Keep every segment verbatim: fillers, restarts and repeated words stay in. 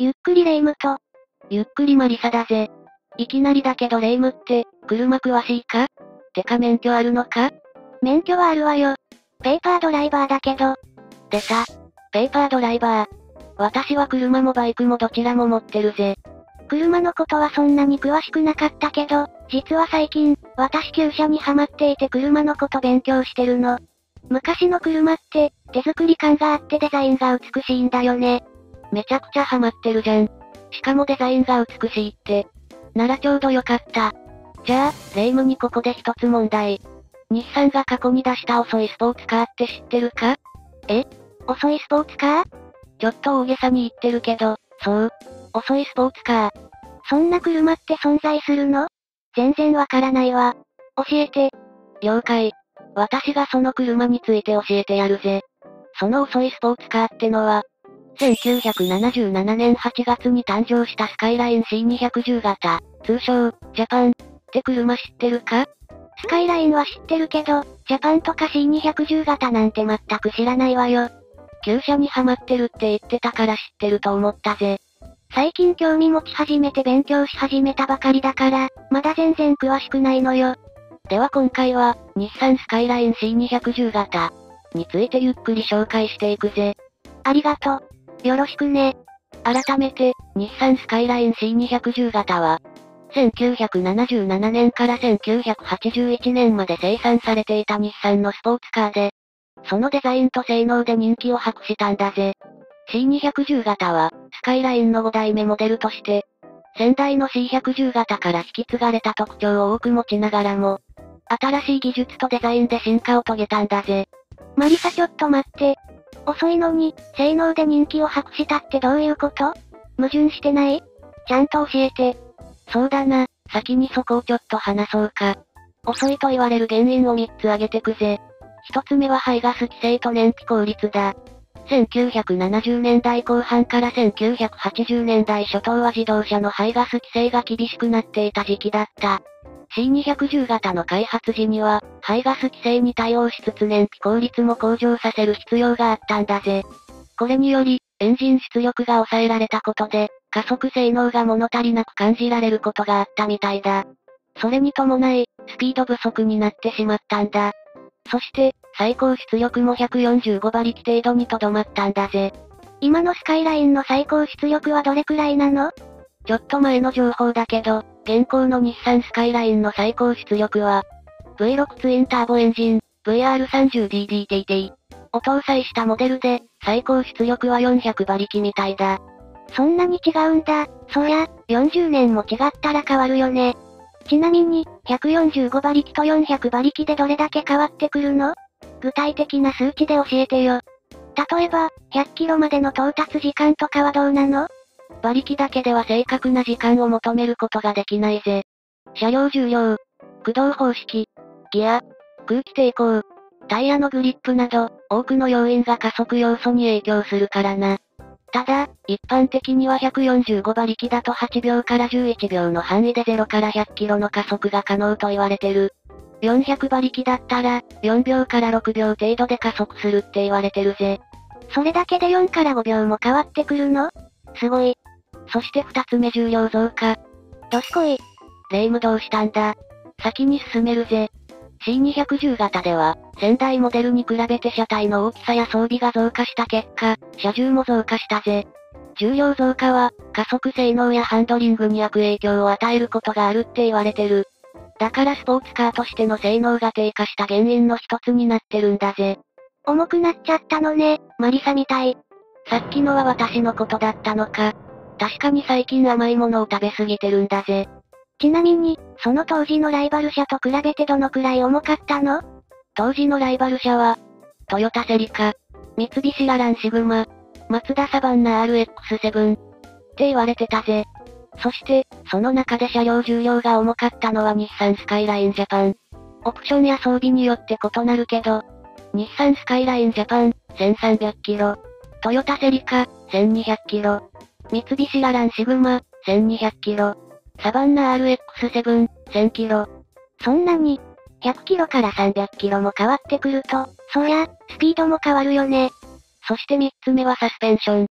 ゆっくりレ夢ムと、 ゆっくりマリサだぜ。いきなりだけどレ夢ムって、車詳しいか？てか免許あるのか？ 免許はあるわよ。ペーパードライバーだけど。 出た。ペーパードライバー。私は車もバイクもどちらも持ってるぜ。 車のことはそんなに詳しくなかったけど、実は最近、私旧車にハマっていて車のこと勉強してるの。昔の車って、手作り感があってデザインが美しいんだよね。 めちゃくちゃハマってるじゃん。しかもデザインが美しいって。ならちょうどよかった。じゃあ、レ夢ムにここで一つ問題。日産が過去に出した遅いスポーツカーって知ってるか？ え？遅いスポーツカー？ ちょっと大げさに言ってるけど、そう。遅いスポーツカー。 そんな車って存在するの？全然わからないわ。教えて。 了解。私がその車について教えてやるぜ。その遅いスポーツカーってのは、せんきゅうひゃくななじゅうななねんはちがつに誕生したスカイライン シーにひゃくじゅう 型、通称、ジャパンって車知ってるか？ スカイラインは知ってるけど、ジャパンとか シーにひゃくじゅう 型なんて全く知らないわよ。 旧車にハマってるって言ってたから知ってると思ったぜ。 最近興味持ち始めて勉強し始めたばかりだから、まだ全然詳しくないのよ。 では今回は、日産スカイライン シーにひゃくじゅう 型についてゆっくり紹介していくぜ。 ありがとう。よろしくね。 改めて、日産スカイライン シーにひゃくじゅう 型は、せんきゅうひゃくななじゅうななねんからせんきゅうひゃくはちじゅういちねんまで生産されていた日産のスポーツカーで、そのデザインと性能で人気を博したんだぜ。シーにひゃくじゅう 型は、スカイラインのごだいめモデルとして、先代の シーひゃくじゅう 型から引き継がれた特徴を多く持ちながらも、新しい技術とデザインで進化を遂げたんだぜ。 マリサちょっと待って。遅いのに、性能で人気を博したってどういうこと？矛盾してない？ちゃんと教えて。 そうだな、先にそこをちょっと話そうか。遅いと言われる原因をみっつ挙げてくぜ。ひとつめは排ガス規制と燃費効率だ。せんきゅうひゃくななじゅうねんだいこう半からせんきゅうひゃくはちじゅうねんだい初頭は自動車の排ガス規制が厳しくなっていた時期だった。シーにひゃくじゅう 型の開発時には、排ガス規制に対応しつつ燃費効率も向上させる必要があったんだぜ。これにより、エンジン出力が抑えられたことで、加速性能が物足りなく感じられることがあったみたいだ。それに伴い、スピード不足になってしまったんだ。そして、最高出力もひゃくよんじゅうごばりき程度にとどまったんだぜ。 今のスカイラインの最高出力はどれくらいなの？ ちょっと前の情報だけど、現行の日産スカイラインの最高出力は、ブイろく ツインターボエンジン、ブイアールさんじゅうディーディーティーティー を搭載したモデルで、最高出力はよんひゃくばりきみたいだ。 そんなに違うんだ。そりゃ、よんじゅうねんも違ったら変わるよね。ちなみに、ひゃくよんじゅうごばりきとよんひゃくばりきでどれだけ変わってくるの？具体的な数値で教えてよ。例えば、ひゃっキロまでの到達時間とかはどうなの？ 馬力だけでは正確な時間を求めることができないぜ。車両重量、駆動方式、ギア、空気抵抗、タイヤのグリップなど、多くの要因が加速要素に影響するからな。ただ、一般的にはひゃくよんじゅうごばりきだとはちびょうからじゅういちびょうの範囲でゼロからひゃっキロの加速が可能と言われてる。よんひゃくばりきだったら、よんびょうからろくびょう程度で加速するって言われてるぜ。 それだけでよんからごびょうも変わってくるの？すごい。 そして二つ目重量増加。 どすこい。 レ夢ムどうしたんだ？先に進めるぜ。シーにひゃくじゅう 型では、先代モデルに比べて車体の大きさや装備が増加した結果、車重も増加したぜ。重量増加は、加速性能やハンドリングに悪影響を与えることがあるって言われてる。だからスポーツカーとしての性能が低下した原因の一つになってるんだぜ。 重くなっちゃったのね、マリサみたい。 さっきのは私のことだったのか。確かに最近甘いものを食べすぎてるんだぜ。 ちなみに、その当時のライバル車と比べてどのくらい重かったの？ 当時のライバル車は、トヨタセリカ、三菱ラランシグマ、マツダサバンナ アールエックスセブン って言われてたぜ。そして、その中で車両重量が重かったのは日産スカイラインジャパン。オプションや装備によって異なるけど、日産スカイラインジャパン、せんさんびゃくキロ、トヨタセリカ、せんにひゃくキロ、三菱ラランシグマ、せんにひゃくキロ、サバンナ アールエックスセブン、せんキロ。 そんなに、ひゃくキロからさんびゃくキロも変わってくると、そりゃ、スピードも変わるよね。 そして三つ目はサスペンション。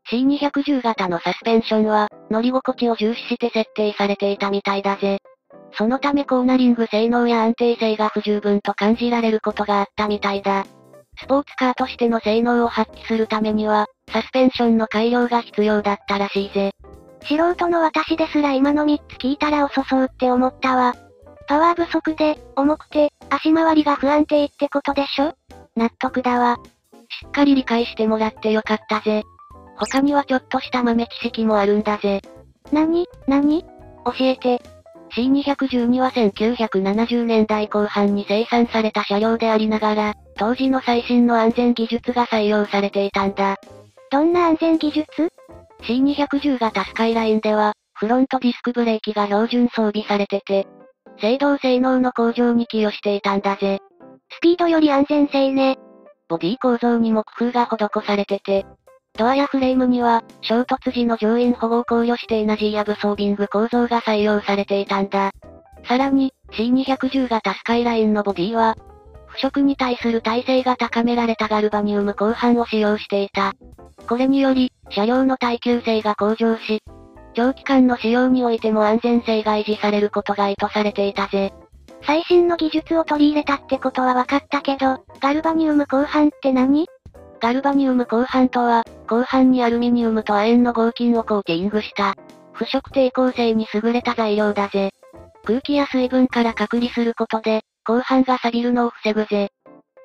シーにひゃくじゅう 型のサスペンションは、乗り心地を重視して設定されていたみたいだぜ。そのためコーナリング性能や安定性が不十分と感じられることがあったみたいだ。スポーツカーとしての性能を発揮するためには、サスペンションの改良が必要だったらしいぜ。 素人の私ですら今のみっつ聞いたら遅そうって思ったわ。パワー不足で、重くて、足回りが不安定ってことでしょ？納得だわ。 しっかり理解してもらってよかったぜ。他にはちょっとした豆知識もあるんだぜ。 なに、なに？教えて。 シーにひゃくじゅうに はせんきゅうひゃくななじゅうねんだいこう半に生産された車両でありながら、当時の最新の安全技術が採用されていたんだ。 どんな安全技術？ シーにひゃくじゅう 型スカイラインでは、フロントディスクブレーキが標準装備されてて、制動性能の向上に寄与していたんだぜ。 スピードより安全性ね。 ボディ構造にも工夫が施されてて、ドアやフレームには、衝突時の乗員保護を考慮してエナジーアブソービング構造が採用されていたんだ。さらに、シーにひゃくじゅう 型スカイラインのボディは、腐食に対する耐性が高められたガルバニウム鋼板を使用していた。これにより、車両の耐久性が向上し、長期間の使用においても安全性が維持されることが意図されていたぜ。 最新の技術を取り入れたってことは分かったけど、ガルバニウム鋼板って何？ ガルバニウム鋼板とは、鋼板にアルミニウムと亜鉛の合金をコーティングした、腐食抵抗性に優れた材料だぜ。空気や水分から隔離することで、鋼板が錆びるのを防ぐぜ。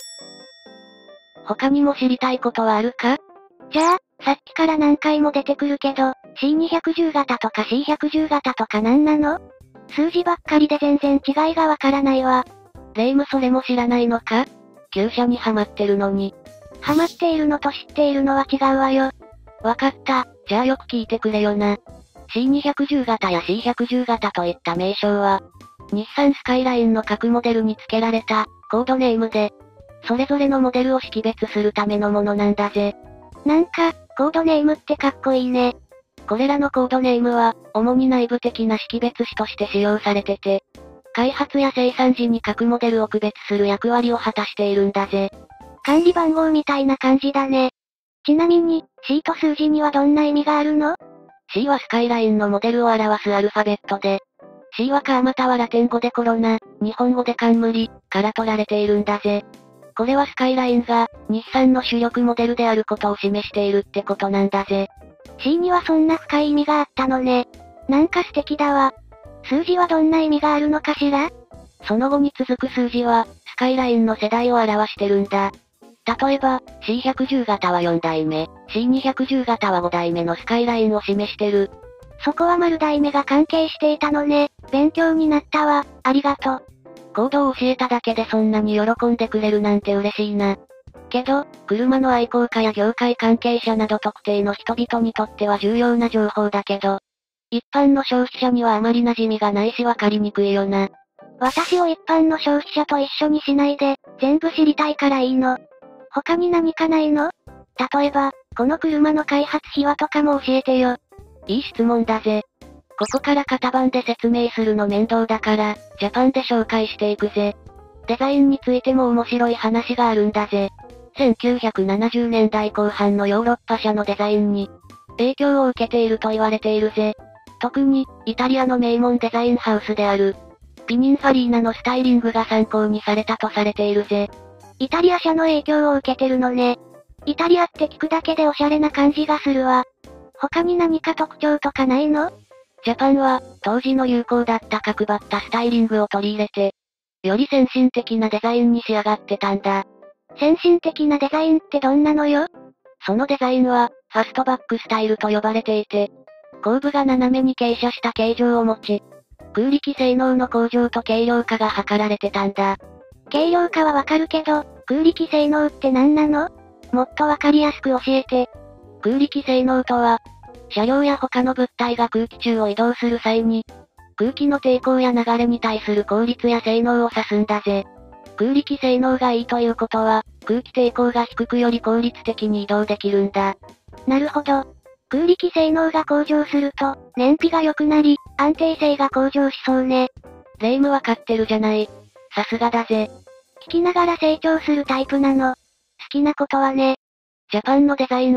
他にも知りたいことはあるか？ じゃあ、さっきから何回も出てくるけど、シーにひゃくじゅう 型とか シーひゃくじゅう 型とか何なの？数字ばっかりで全然違いがわからないわ。 レイムそれも知らないのか？旧車にハマってるのに。 ハマっているのと知っているのは違うわよ。 わかった、じゃあよく聞いてくれよな。シーにひゃくじゅう 型や シーひゃくじゅう 型といった名称は、日産スカイラインの各モデルに付けられた、コードネームで、それぞれのモデルを識別するためのものなんだぜ。 なんか、コードネームってかっこいいね。 これらのコードネームは、主に内部的な識別子として使用されてて、開発や生産時に各モデルを区別する役割を果たしているんだぜ。 管理番号みたいな感じだね。ちなみに、C と数字にはどんな意味があるの？ C はスカイラインのモデルを表すアルファベットで、C はカーまたはラテン語でコロナ、日本語で冠、から取られているんだぜ。これはスカイラインが、日産の主力モデルであることを示しているってことなんだぜ。 C にはそんな深い意味があったのね。なんか素敵だわ。数字はどんな意味があるのかしら？ その後に続く数字は、スカイラインの世代を表してるんだ。例えば、シーひゃくじゅう 型はよんだいめ、シーにひゃくじゅう 型はごだいめのスカイラインを示してる。 そこは丸代目が関係していたのね。勉強になったわ。ありがとう。 コードを教えただけでそんなに喜んでくれるなんて嬉しいな。けど、車の愛好家や業界関係者など特定の人々にとっては重要な情報だけど、一般の消費者にはあまり馴染みがないしわかりにくいよな。 私を一般の消費者と一緒にしないで、全部知りたいからいいの。他に何かないの？例えば、この車の開発秘話とかも教えてよ。 いい質問だぜ。ここから型番で説明するの面倒だから、ジャパンで紹介していくぜ。デザインについても面白い話があるんだぜ。せんきゅうひゃくななじゅうねんだいこう半のヨーロッパ車のデザインに、影響を受けていると言われているぜ。特に、イタリアの名門デザインハウスである、ピニンファリーナのスタイリングが参考にされたとされているぜ。 イタリア車の影響を受けてるのね。イタリアって聞くだけでおしゃれな感じがするわ。他に何か特徴とかないの？ ジャパンは、当時の流行だった角張ったスタイリングを取り入れて、より先進的なデザインに仕上がってたんだ。 先進的なデザインってどんなのよ？ そのデザインは、ファストバックスタイルと呼ばれていて、後部が斜めに傾斜した形状を持ち、空力性能の向上と軽量化が図られてたんだ。 軽量化はわかるけど、空力性能って何なの？もっとわかりやすく教えて。 空力性能とは、車両や他の物体が空気中を移動する際に、空気の抵抗や流れに対する効率や性能を指すんだぜ。空力性能がいいということは、空気抵抗が低くより効率的に移動できるんだ。 なるほど。空力性能が向上すると、燃費が良くなり、安定性が向上しそうね。 レイムわかってるじゃない。さすがだぜ。 聞きながら成長するタイプなの。好きなことはね。 ジャパンのデザインは、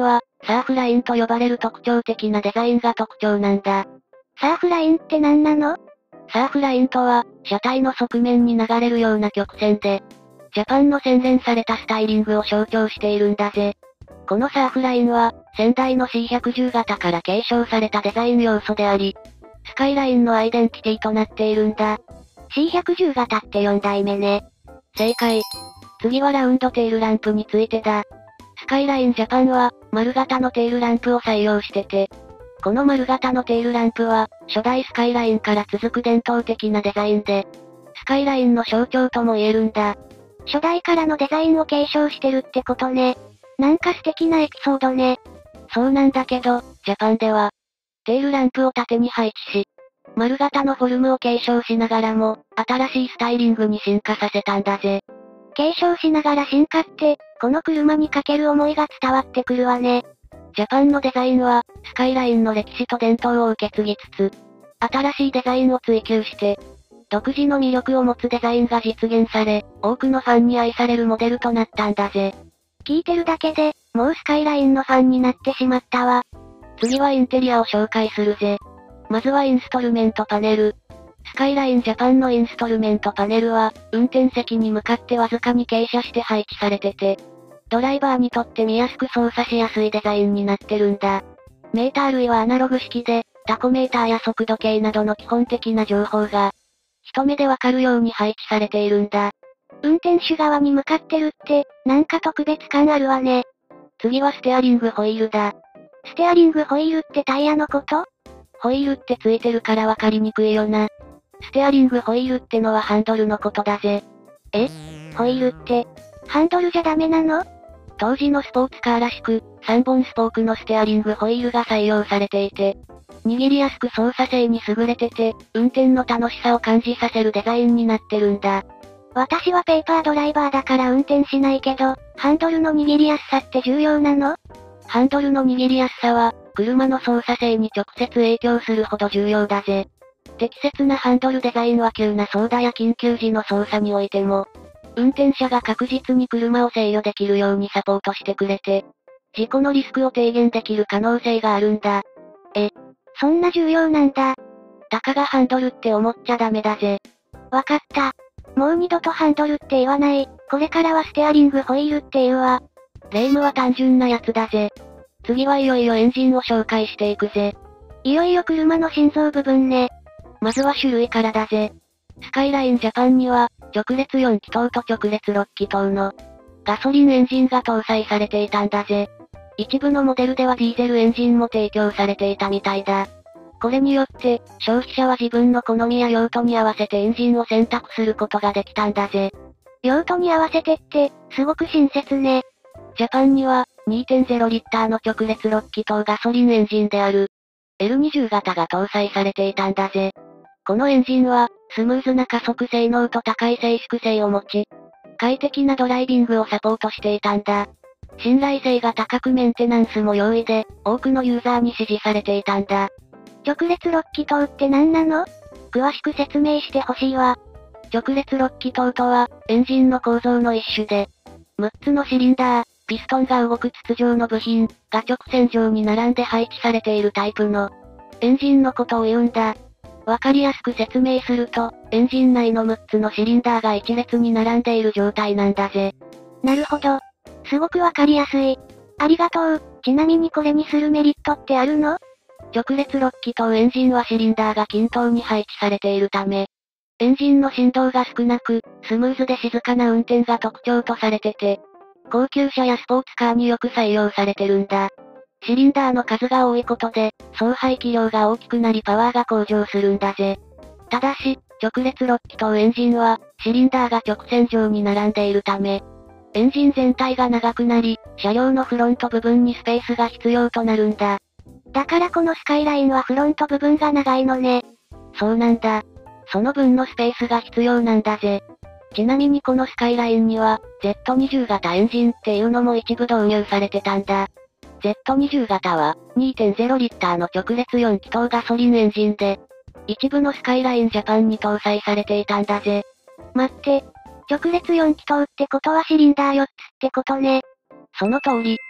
サーフラインと呼ばれる特徴的なデザインが特徴なんだ。 サーフラインって何なの？ サーフラインとは、車体の側面に流れるような曲線で、ジャパンの洗練されたスタイリングを象徴しているんだぜ。このサーフラインは、先代の シーひゃくじゅう 型から継承されたデザイン要素であり、スカイラインのアイデンティティとなっているんだ。 シーひゃくじゅう 型ってよん代目ね。 正解。次はラウンドテールランプについてだ。スカイラインジャパンは、丸型のテールランプを採用してて、この丸型のテールランプは、初代スカイラインから続く伝統的なデザインで、スカイラインの象徴とも言えるんだ。 初代からのデザインを継承してるってことね。なんか素敵なエピソードね。 そうなんだけど、ジャパンでは、テールランプを縦に配置し、丸型のフォルムを継承しながらも、新しいスタイリングに進化させたんだぜ。 継承しながら進化って、この車にかける思いが伝わってくるわね。 ジャパンのデザインは、スカイラインの歴史と伝統を受け継ぎつつ、新しいデザインを追求して、独自の魅力を持つデザインが実現され、多くのファンに愛されるモデルとなったんだぜ。 聞いてるだけで、もうスカイラインのファンになってしまったわ。 次はインテリアを紹介するぜ。まずはインストルメントパネル。スカイラインジャパンのインストルメントパネルは、運転席に向かってわずかに傾斜して配置されてて、ドライバーにとって見やすく操作しやすいデザインになってるんだ。メーター類はアナログ式で、タコメーターや速度計などの基本的な情報が、一目でわかるように配置されているんだ。 運転手側に向かってるって、なんか特別感あるわね。 次はステアリングホイールだ。 ステアリングホイールってタイヤのこと？ ホイールってついてるからわかりにくいよな。ステアリングホイールってのはハンドルのことだぜ。 え？ホイールって、ハンドルじゃダメなの？ 当時のスポーツカーらしく、さんぼんスポークのステアリングホイールが採用されていて、握りやすく操作性に優れてて、運転の楽しさを感じさせるデザインになってるんだ。 私はペーパードライバーだから運転しないけど、ハンドルの握りやすさって重要なの？ ハンドルの握りやすさは、車の操作性に直接影響するほど重要だぜ。適切なハンドルデザインは急な操舵や緊急時の操作においても、運転者が確実に車を制御できるようにサポートしてくれて、事故のリスクを低減できる可能性があるんだ。 え、そんな重要なんだ。 たかがハンドルって思っちゃダメだぜ。 わかった。もう二度とハンドルって言わない。これからはステアリングホイールって言うわ。 レームは単純なやつだぜ。次はいよいよエンジンを紹介していくぜ。 いよいよ車の心臓部分ね。 まずは種類からだぜ。スカイラインジャパンには、直列よん気筒と直列ろっ気筒のガソリンエンジンが搭載されていたんだぜ。一部のモデルではディーゼルエンジンも提供されていたみたいだ。これによって、消費者は自分の好みや用途に合わせてエンジンを選択することができたんだぜ。 用途に合わせてって、すごく親切ね。 ジャパンには、にてんゼロリッターの直列ろっ気筒ガソリンエンジンである、エルにじゅう 型が搭載されていたんだぜ。このエンジンは、スムーズな加速性能と高い静粛性を持ち、快適なドライビングをサポートしていたんだ。信頼性が高くメンテナンスも容易で、多くのユーザーに支持されていたんだ。 直列ろっ気筒って何なの？詳しく説明してほしいわ。 直列ろっ気筒とは、エンジンの構造の一種で、むっつのシリンダー、ピストンが動く筒状の部品が直線上に並んで配置されているタイプのエンジンのことを言うんだ。わかりやすく説明すると、エンジン内のむっつのシリンダーが一列に並んでいる状態なんだぜ。 なるほど。すごくわかりやすい。ありがとう。ちなみにこれにするメリットってあるの？ 直列ろっ気筒エンジンはシリンダーが均等に配置されているため、エンジンの振動が少なく、スムーズで静かな運転が特徴とされてて、高級車やスポーツカーによく採用されてるんだ。シリンダーの数が多いことで、総排気量が大きくなりパワーが向上するんだぜ。ただし、直列ろっ気筒エンジンは、シリンダーが直線上に並んでいるため、エンジン全体が長くなり、車両のフロント部分にスペースが必要となるんだ。 だからこのスカイラインはフロント部分が長いのね。 そうなんだ。その分のスペースが必要なんだぜ。ちなみにこのスカイラインには、ゼットにじゅう 型エンジンっていうのも一部導入されてたんだ。ゼットにじゅう 型は、にてんゼロリッターの直列よん気筒ガソリンエンジンで、一部のスカイラインジャパンに搭載されていたんだぜ。 待って、直列よん気筒ってことはシリンダーよっつってことね。 その通り。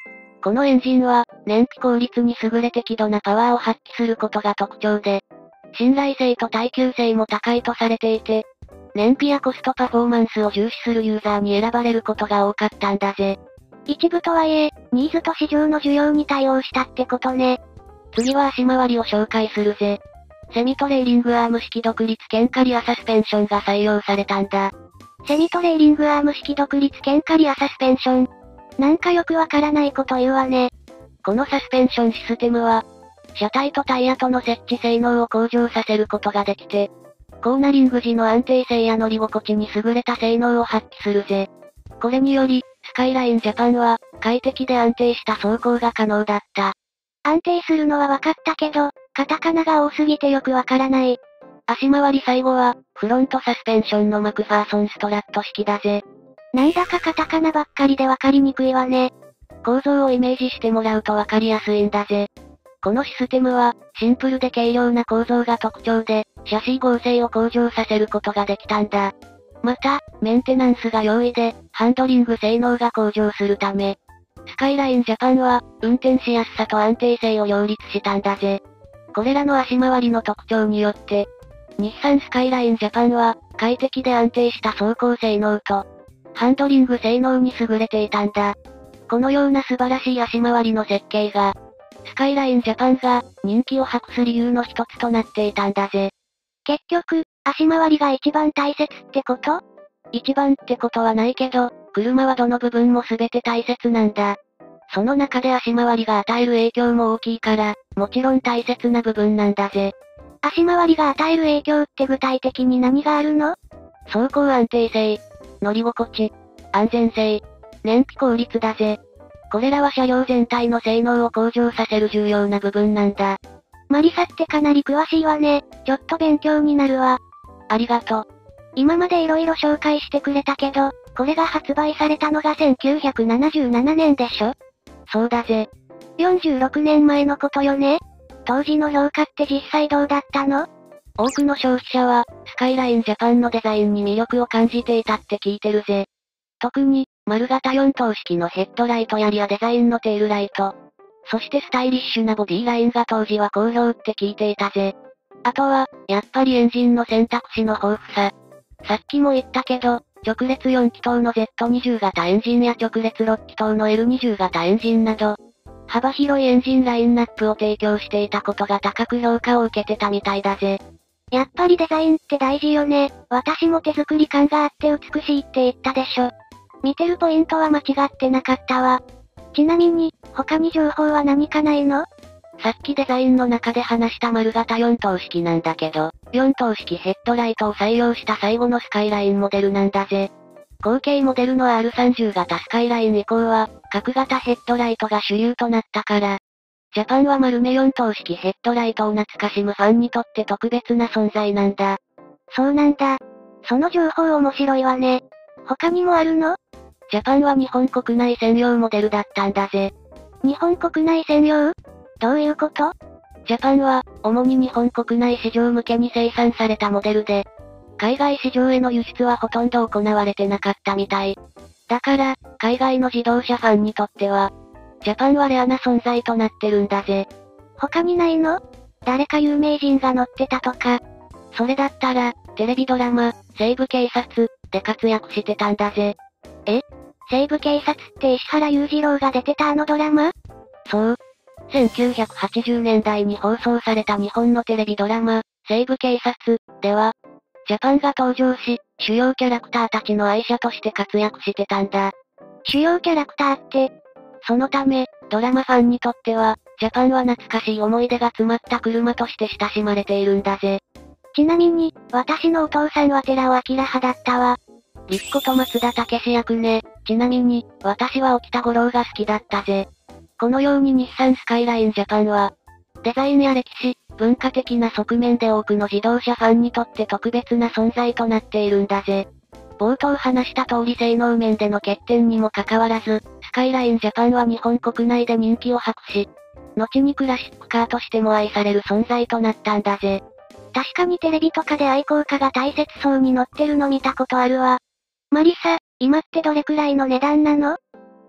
このエンジンは、燃費効率に優れ適度なパワーを発揮することが特徴で、信頼性と耐久性も高いとされていて、燃費やコストパフォーマンスを重視するユーザーに選ばれることが多かったんだぜ。 一部とはいえ、ニーズと市場の需要に対応したってことね。 次は足回りを紹介するぜ。セミトレーリングアーム式独立剣カリアサスペンションが採用されたんだ。 セミトレーリングアーム式独立剣カリアサスペンション。なんかよくわからないこと言うわね。 このサスペンションシステムは、車体とタイヤとの設置性能を向上させることができて、コーナリング時の安定性や乗り心地に優れた性能を発揮するぜ。これにより、スカイラインジャパンは、快適で安定した走行が可能だった。 安定するのは分かったけど、カタカナが多すぎてよくわからない。 足回り最後は、フロントサスペンションのマクファーソンストラット式だぜ。 なんだかカタカナばっかりでわかりにくいわね。 構造をイメージしてもらうとわかりやすいんだぜ。このシステムは、シンプルで軽量な構造が特徴で、シャシー剛性を向上させることができたんだ。また、メンテナンスが容易で、ハンドリング性能が向上するため、スカイラインジャパンは、運転しやすさと安定性を両立したんだぜ。これらの足回りの特徴によって、日産スカイラインジャパンは、快適で安定した走行性能と、ハンドリング性能に優れていたんだ。このような素晴らしい足回りの設計が、スカイラインジャパンが人気を博す理由の一つとなっていたんだぜ。 結局、足回りが一番大切ってこと？ 一番ってことはないけど、車はどの部分も全て大切なんだ。その中で足回りが与える影響も大きいから、もちろん大切な部分なんだぜ。 足回りが与える影響って具体的に何があるの？ 走行安定性、乗り心地、安全性、燃費効率だぜ。これらは車両全体の性能を向上させる重要な部分なんだ。 マリサってかなり詳しいわね。ちょっと勉強になるわ。 ありがとう。 今まで色々紹介してくれたけど、これが発売されたのがせんきゅうひゃくななじゅうななねんでしょ？ そうだぜ。 よんじゅうろくねんまえのことよね。当時の評価って実際どうだったの？ 多くの消費者は、スカイラインジャパンのデザインに魅力を感じていたって聞いてるぜ。特に、丸型よん灯式のヘッドライトやリアデザインのテールライト。そしてスタイリッシュなボディラインが当時は好評って聞いていたぜ。あとは、やっぱりエンジンの選択肢の豊富さ。さっきも言ったけど、直列よん気筒の ゼットにじゅう 型エンジンや直列ろく気筒の エルにじゅう 型エンジンなど、幅広いエンジンラインナップを提供していたことが高く評価を受けてたみたいだぜ。 やっぱりデザインって大事よね。私も手作り感があって美しいって言ったでしょ。見てるポイントは間違ってなかったわ。ちなみに、他に情報は何かないの？ さっきデザインの中で話した丸型よん灯式なんだけど、よん灯式ヘッドライトを採用した最後のスカイラインモデルなんだぜ。後継モデルの アールさんじゅう 型スカイライン以降は、角型ヘッドライトが主流となったから、ジャパンは丸めよん灯式ヘッドライトを懐かしむファンにとって特別な存在なんだ。 そうなんだ。その情報面白いわね。他にもあるの？ ジャパンは日本国内専用モデルだったんだぜ。 日本国内専用？どういうこと？ ジャパンは、主に日本国内市場向けに生産されたモデルで、海外市場への輸出はほとんど行われてなかったみたい。だから、海外の自動車ファンにとっては、ジャパンはレアな存在となってるんだぜ。 他にないの？誰か有名人が乗ってたとか。 それだったら、テレビドラマ、西部警察、で活躍してたんだぜ。 え？西部警察って石原裕次郎が出てたあのドラマ？ そう。せんきゅうひゃくはちじゅうねんだいに放送された日本のテレビドラマ、西部警察、では、ジャパンが登場し、主要キャラクターたちの愛車として活躍してたんだ。 主要キャラクターって、 そのため、ドラマファンにとっては、ジャパンは懐かしい思い出が詰まった車として親しまれているんだぜ。 ちなみに、私のお父さんは寺尾明派だったわ。 リッコと松田武史役ね。ちなみに、私は沖田五郎が好きだったぜ。このように日産スカイラインジャパンは、デザインや歴史、文化的な側面で多くの自動車ファンにとって特別な存在となっているんだぜ。冒頭話した通り性能面での欠点にもかかわらず、スカイラインジャパンは日本国内で人気を博し、後にクラシックカーとしても愛される存在となったんだぜ。 確かにテレビとかで愛好家が大切そうに乗ってるの見たことあるわ。マリサ、今ってどれくらいの値段なの？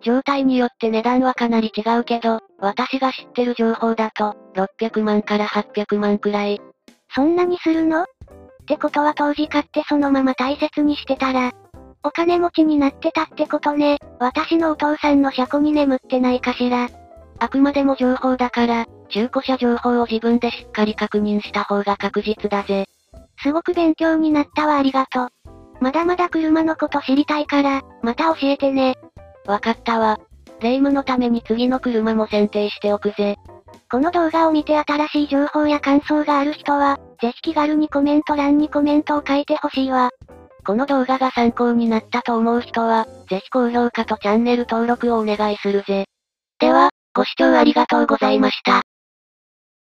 状態によって値段はかなり違うけど、私が知ってる情報だと、ろっぴゃくまんからはっぴゃくまんくらい。 そんなにするの？ってことは当時買ってそのまま大切にしてたら、お金持ちになってたってことね。私のお父さんの車庫に眠ってないかしら。 あくまでも情報だから、中古車情報を自分でしっかり確認した方が確実だぜ。 すごく勉強になったわ、ありがとう。まだまだ車のこと知りたいから、また教えてね。 わかったわ。霊夢のために次の車も選定しておくぜ。 この動画を見て新しい情報や感想がある人は、ぜひ気軽にコメント欄にコメントを書いてほしいわ。 この動画が参考になったと思う人は、ぜひ高評価とチャンネル登録をお願いするぜ。では、ご視聴ありがとうございました。